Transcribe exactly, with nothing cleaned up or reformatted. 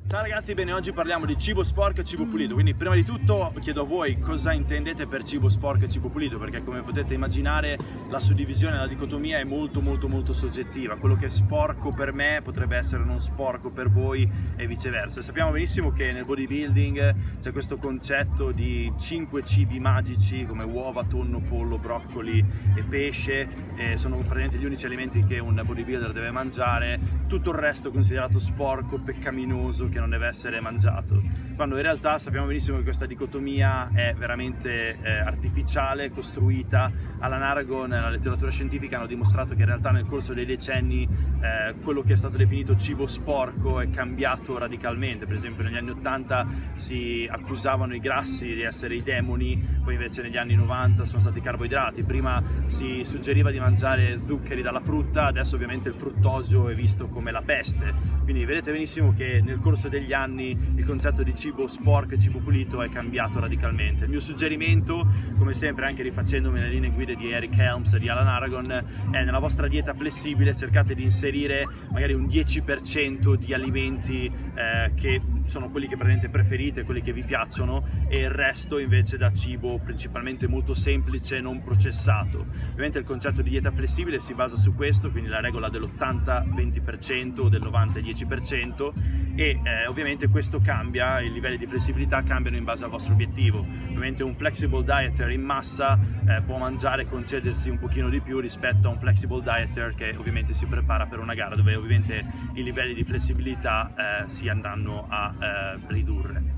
Ciao ragazzi, bene, oggi parliamo di cibo sporco e cibo pulito, quindi prima di tutto chiedo a voi cosa intendete per cibo sporco e cibo pulito, perché come potete immaginare la suddivisione, la dicotomia è molto molto molto soggettiva. Quello che è sporco per me potrebbe essere non sporco per voi e viceversa. Sappiamo benissimo che nel bodybuilding c'è questo concetto di cinque cibi magici come uova, tonno, pollo, broccoli e pesce, e sono praticamente gli unici alimenti che un bodybuilder deve mangiare. Tutto il resto è considerato sporco, peccaminoso, che non deve essere mangiato, quando in realtà sappiamo benissimo che questa dicotomia è veramente eh, artificiale, costruita. Alan Aragon e la letteratura scientifica hanno dimostrato che in realtà nel corso dei decenni eh, quello che è stato definito cibo sporco è cambiato radicalmente. Per esempio negli anni ottanta si accusavano i grassi di essere i demoni, poi invece negli anni novanta sono stati i carboidrati. Prima si suggeriva di mangiare zuccheri dalla frutta, adesso ovviamente il fruttosio è visto come la peste. Quindi vedete benissimo che nel corso degli anni il concetto di cibo sporco e cibo pulito è cambiato radicalmente. Il mio suggerimento, come sempre anche rifacendomi le linee guida di Eric Helms e di Alan Aragon, è nella vostra dieta flessibile cercate di inserire magari un dieci per cento di alimenti eh, che sono quelli che praticamente preferite, quelli che vi piacciono, e il resto invece da cibo principalmente molto semplice, non processato. Ovviamente il concetto di dieta flessibile si basa su questo, quindi la regola dell'ottanta venti per cento o del novanta dieci per cento, e eh, ovviamente questo cambia, i livelli di flessibilità cambiano in base al vostro obiettivo. Ovviamente un flexible dieter in massa eh, può mangiare e concedersi un pochino di più rispetto a un flexible dieter che ovviamente si prepara per una gara, dove ovviamente i livelli di flessibilità eh, si andranno a eh, ridurre.